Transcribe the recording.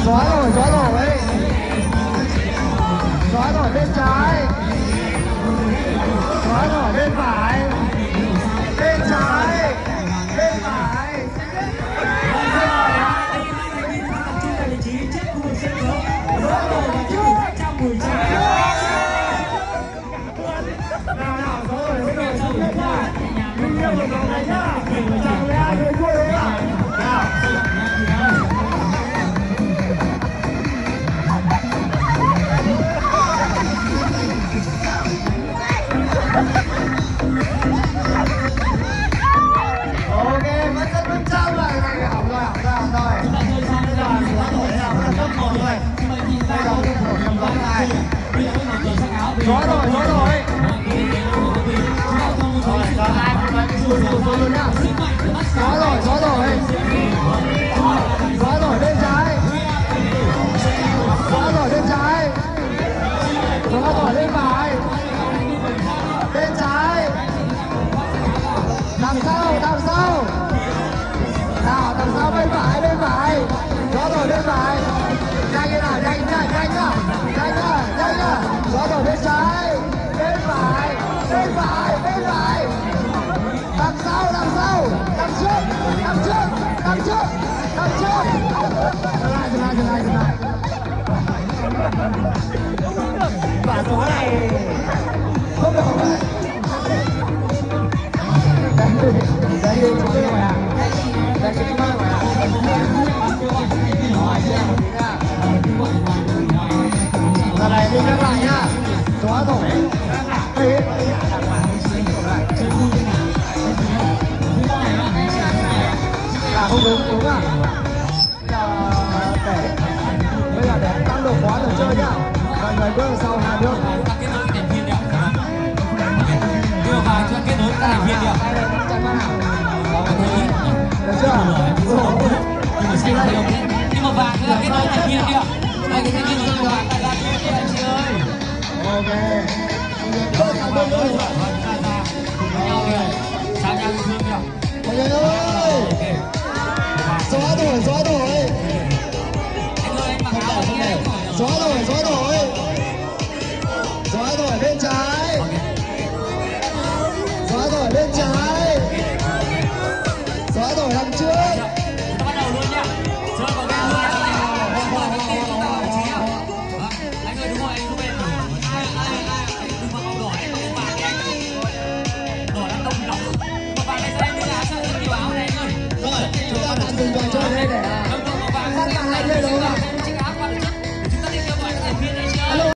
xóa rồi ấy. Xóa rồi bên trái, xóa rồi bên phải, bên trái, bên phải. Xóa rồi. Xóa rồi bên trái. Xóa rồi bên trái. Xóa rồi bên phải. Bên trái. Đằng sau. Nào, đằng sau bên phải. Xóa rồi bên phải. Nhanh nhá. Xóa rồi bên trái. Bên phải. Đằng sau. Đằng trước. Dừng lại. Quả số này không được rồi. Đây chúng tôi rồi à? Đây chúng tôi rồi à? Giờ này đi nhắc lại nhá. Xóa rồi. Không đúng à? Bây giờ để tăng độ khóa được chơi nhá. Mọi người bước sau 2 bước. Kết nối thành viên đẹp. Đưa vào cho kết nối thành viên đẹp. Được chưa? Nhưng mà vàng nữa kết nối thành viên đẹp. Đây cái thành viên của vàng là chị ơi. Ok. Sao nhau thương nhỉ? Mọi người ơi. Xóa rồi. Xóa rồi bên trái. Xóa rồi bên trái. Xóa rồi đằng trước. Bắt đầu luôn nhá. Chơi vào game luôn. Anh ơi đúng rồi, anh không em. Anh đừng vào màu đỏ, anh không vàng đi anh. Đỏ đang đông nóng. Màu vàng này sao em đưa ra sao nhiều áo này anh ơi. Rồi, chúng ta tạm dừng trò chơi đây để